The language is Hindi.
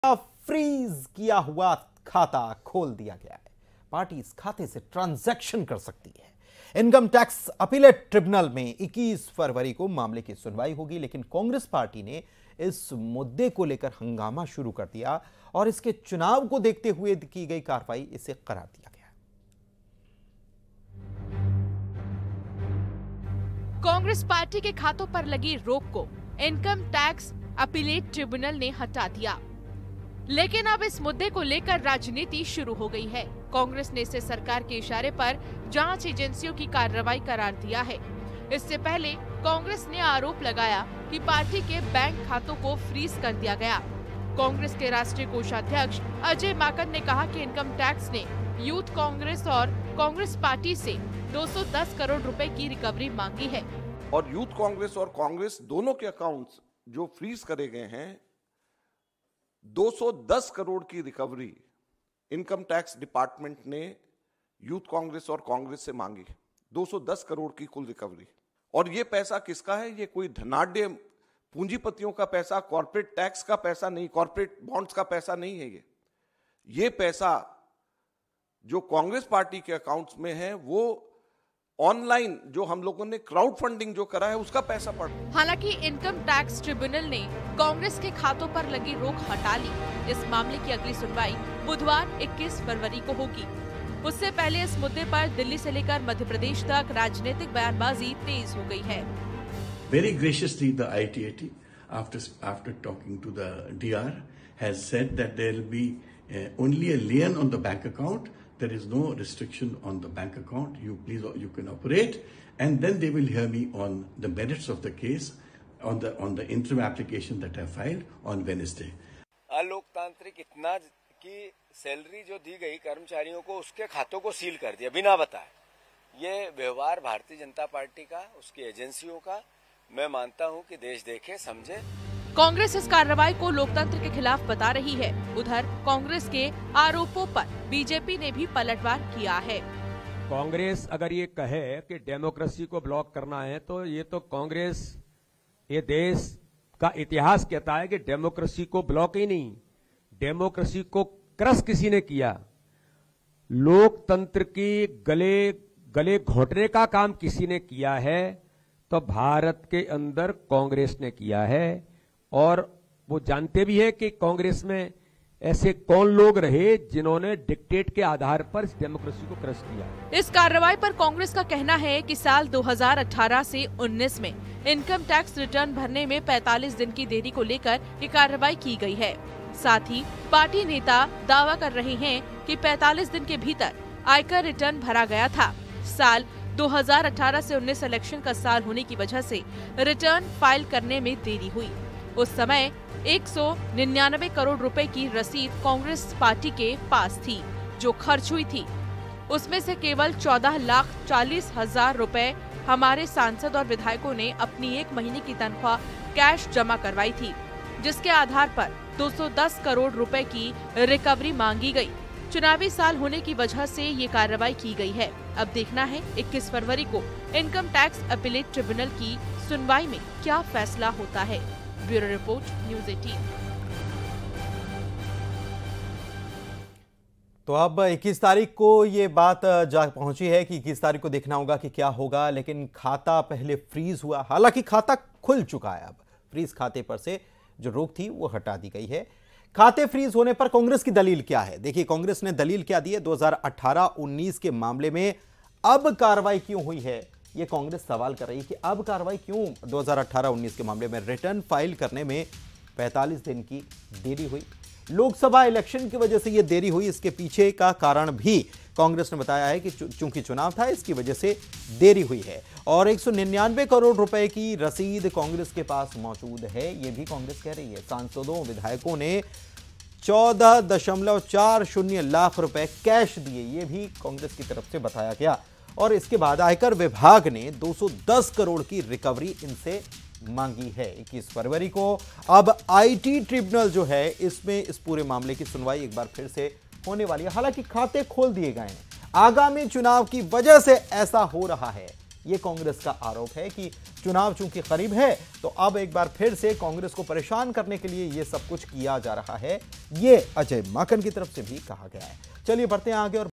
फ्रीज किया हुआ खाता खोल दिया गया है। पार्टी इस खाते से ट्रांजैक्शन कर सकती है। इनकम टैक्स अपीलेट ट्रिब्यूनल में 21 फरवरी को मामले की सुनवाई होगी, लेकिन कांग्रेस पार्टी ने इस मुद्दे को लेकर हंगामा शुरू कर दिया और इसके चुनाव को देखते हुए की गई कार्रवाई इसे करार दिया गया। कांग्रेस पार्टी के खातों पर लगी रोक को इनकम टैक्स अपीलेट ट्रिब्यूनल ने हटा दिया, लेकिन अब इस मुद्दे को लेकर राजनीति शुरू हो गई है। कांग्रेस ने इसे सरकार के इशारे पर जांच एजेंसियों की कार्रवाई करार दिया है। इससे पहले कांग्रेस ने आरोप लगाया कि पार्टी के बैंक खातों को फ्रीज कर दिया गया। कांग्रेस के राष्ट्रीय कोषाध्यक्ष अजय माकन ने कहा कि इनकम टैक्स ने यूथ कांग्रेस और कांग्रेस पार्टी से 210 करोड़ रुपए की रिकवरी मांगी है। और यूथ कांग्रेस और कांग्रेस दोनों के अकाउंट्स जो फ्रीज करे गए हैं, 210 करोड़ की रिकवरी इनकम टैक्स डिपार्टमेंट ने यूथ कांग्रेस और कांग्रेस से मांगी। 210 करोड़ की कुल रिकवरी। और ये पैसा किसका है? ये कोई धनाढ्य पूंजीपतियों का पैसा, कॉर्पोरेट टैक्स का पैसा नहीं, कॉर्पोरेट बॉन्ड्स का पैसा नहीं है। ये पैसा जो कांग्रेस पार्टी के अकाउंट्स में है वो ऑनलाइन जो हम लोगों ने क्राउड फंडिंग जो करा है उसका पैसा पड़। हालांकि इनकम टैक्स ट्रिब्यूनल ने कांग्रेस के खातों पर लगी रोक हटा ली। इस मामले की अगली सुनवाई बुधवार 21 फरवरी को होगी। उससे पहले इस मुद्दे पर दिल्ली से लेकर मध्य प्रदेश तक राजनीतिक बयानबाजी तेज हो गई है। Very graciously, the ITAT, after talking to the DR, has said that there will be only a lien on the bank account. There is no restriction on the bank account. You can operate, and then they will hear me on the merits of the case on the interim application that I filed on Wednesday. अलोकतांत्रिक इतना कि सैलरी जो दी गई कर्मचारियों को उसके खातों को सील कर दिया बिना बताए। ये व्यवहार भारतीय जनता पार्टी का, उसकी एजेंसियों का, मैं मानता हूं कि देश देखे समझे। कांग्रेस इस कार्रवाई को लोकतंत्र के खिलाफ बता रही है। उधर कांग्रेस के आरोपों पर बीजेपी ने भी पलटवार किया है। कांग्रेस अगर ये कहे कि डेमोक्रेसी को ब्लॉक करना है तो ये तो कांग्रेस, ये देश का इतिहास कहता है कि डेमोक्रेसी को ब्लॉक ही नहीं, डेमोक्रेसी को क्रश किसी ने किया। लोकतंत्र की गले घोटने का काम किसी ने किया है तो भारत के अंदर कांग्रेस ने किया है। और वो जानते भी है कि कांग्रेस में ऐसे कौन लोग रहे जिन्होंने डिक्टेट के आधार पर इस डेमोक्रेसी को क्रश किया। इस कार्रवाई पर कांग्रेस का कहना है कि साल 2018 से 19 में इनकम टैक्स रिटर्न भरने में 45 दिन की देरी को लेकर ये कार्रवाई की गई है। साथ ही पार्टी नेता दावा कर रहे हैं कि 45 दिन के भीतर आयकर रिटर्न भरा गया था। साल 2018 से 19 इलेक्शन का साल होने की वजह से रिटर्न फाइल करने में देरी हुई। उस समय 199 करोड़ रुपए की रसीद कांग्रेस पार्टी के पास थी जो खर्च हुई थी। उसमें से केवल 14,40,000 रुपए हमारे सांसद और विधायकों ने अपनी 1 महीने की तनख्वाह कैश जमा करवाई थी, जिसके आधार पर 210 करोड़ रुपए की रिकवरी मांगी गई। चुनावी साल होने की वजह से ये कार्रवाई की गई है। अब देखना है 21 फरवरी को इनकम टैक्स अपीलेट ट्रिब्यूनल की सुनवाई में क्या फैसला होता है। Bureau report, news 18। तो अब 21 तारीख को ये बात जा पहुंची है कि 21 तारीख को देखना होगा कि क्या होगा, लेकिन खाता पहले फ्रीज हुआ। हालांकि खाता खुल चुका है। अब फ्रीज खाते पर से जो रोक थी वो हटा दी गई है। खाते फ्रीज होने पर कांग्रेस की दलील क्या है? देखिए कांग्रेस ने दलील क्या दी है। 2018-19 के मामले में अब कार्रवाई क्यों हुई है, ये कांग्रेस सवाल कर रही है कि अब कार्रवाई क्यों 2018-19 के मामले में रिटर्न फाइल करने में 45 दिन की देरी हुई। लोकसभा इलेक्शन की वजह से यह देरी हुई। इसके पीछे का कारण भी कांग्रेस ने बताया है कि चूंकि चुनाव था इसकी वजह से देरी हुई है। और 199 करोड़ रुपए की रसीद कांग्रेस के पास मौजूद है, यह भी कांग्रेस कह रही है। सांसदों, विधायकों ने 14.40 लाख रुपए कैश दिए, यह भी कांग्रेस की तरफ से बताया गया। और इसके बाद आयकर विभाग ने 210 करोड़ की रिकवरी इनसे मांगी है 21 फरवरी को। अब आईटी ट्रिब्यूनल जो है इसमें इस पूरे मामले की सुनवाई एक बार फिर से होने वाली है। हालांकि खाते खोल दिए गए हैं। आगामी चुनाव की वजह से ऐसा हो रहा है। ये कांग्रेस का आरोप है कि चुनाव चूंकि करीब है तो अब एक बार फिर से कांग्रेस को परेशान करने के लिए ये सब कुछ किया जा रहा है। ये अजय माकन की तरफ से भी कहा गया है। चलिए बढ़ते हैं आगे और